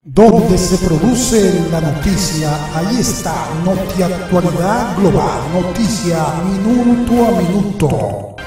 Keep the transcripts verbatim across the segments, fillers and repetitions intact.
Donde se produce la noticia, ahí está NotiActualidad Global, noticia minuto a minuto.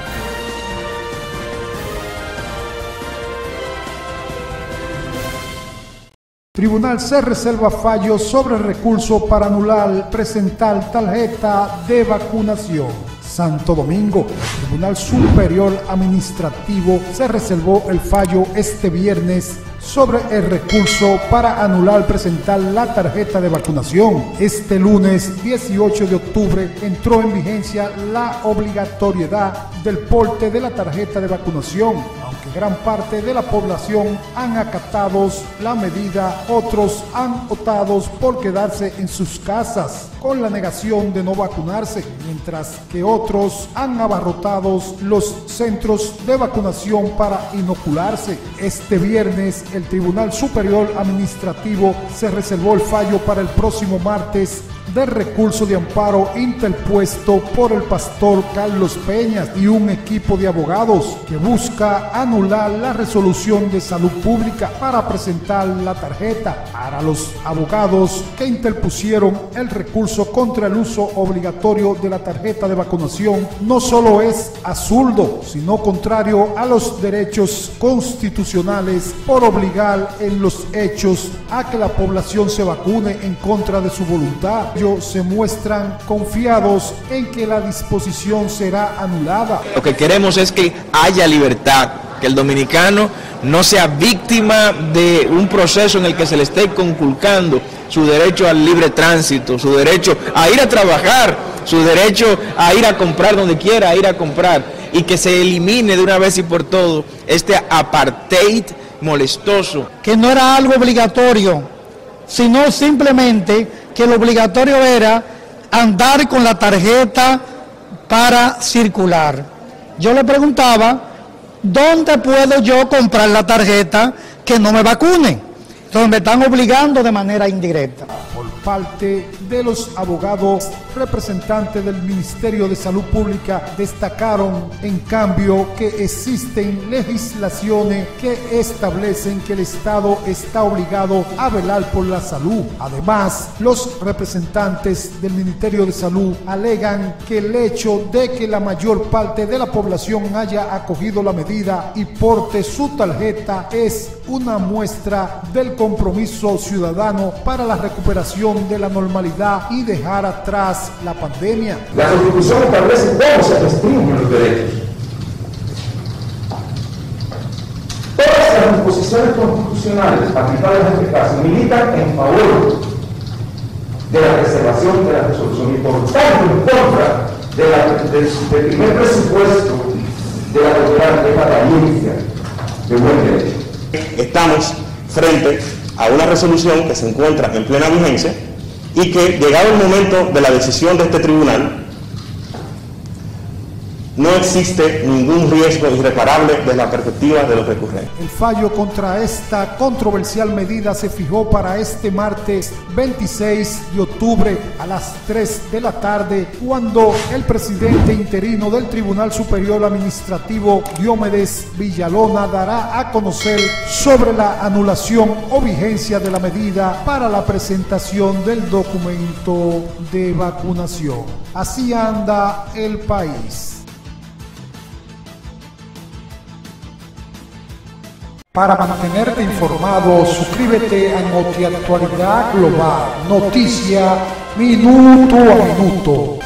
Tribunal se reserva fallo sobre recurso para anular presentar tarjeta de vacunación. Santo Domingo, el Tribunal Superior Administrativo se reservó el fallo este viernes sobre el recurso para anular presentar la tarjeta de vacunación. Este lunes dieciocho de octubre entró en vigencia la obligatoriedad del porte de la tarjeta de vacunación. Aunque gran parte de la población han acatado la medida, otros han optado por quedarse en sus casas con la negación de no vacunarse, mientras que otros han abarrotado los centros de vacunación para inocularse. Este viernes el Tribunal Superior Administrativo se reservó el fallo para el próximo martes del recurso de amparo interpuesto por el pastor Carlos Peñas y un equipo de abogados que busca anular la resolución de salud pública para presentar la tarjeta. Para los abogados que interpusieron el recurso contra el uso obligatorio de la tarjeta de vacunación, no solo es absurdo, sino contrario a los derechos constitucionales por obligar en los hechos a que la población se vacune en contra de su voluntad. Ellos se muestran confiados en que la disposición será anulada. Lo que queremos es que haya libertad, que el dominicano no sea víctima de un proceso en el que se le esté conculcando su derecho al libre tránsito, su derecho a ir a trabajar, su derecho a ir a comprar donde quiera, a ir a comprar, y que se elimine de una vez y por todo este apartheid molestoso. Que no era algo obligatorio, sino simplemente que lo obligatorio era andar con la tarjeta para circular. Yo le preguntaba, ¿dónde puedo yo comprar la tarjeta que no me vacune? Entonces me están obligando de manera indirecta. Por parte de los abogados representantes del Ministerio de Salud Pública destacaron en cambio que existen legislaciones que establecen que el Estado está obligado a velar por la salud. Además, los representantes del Ministerio de Salud alegan que el hecho de que la mayor parte de la población haya acogido la medida y porte su tarjeta es una muestra del compromiso ciudadano para la recuperación de la normalidad y dejar atrás la pandemia. La Constitución establece cómo se restringen los derechos. Todas las disposiciones constitucionales aplicadas en este caso militan en favor de la preservación de la resolución y por tanto en contra de la, de, del primer presupuesto de la doctora de apariencia de buen derecho. Estamos frente a una resolución que se encuentra en plena vigencia y que, llegado el momento de la decisión de este tribunal, no existe ningún riesgo irreparable desde la perspectiva de los recurrentes. El fallo contra esta controversial medida se fijó para este martes veintiséis de octubre a las tres de la tarde, cuando el presidente interino del Tribunal Superior Administrativo, Diomedes Villalona, dará a conocer sobre la anulación o vigencia de la medida para la presentación del documento de vacunación. Así anda el país. Para mantenerte informado, suscríbete a NotiActualidad Global, noticia minuto a minuto.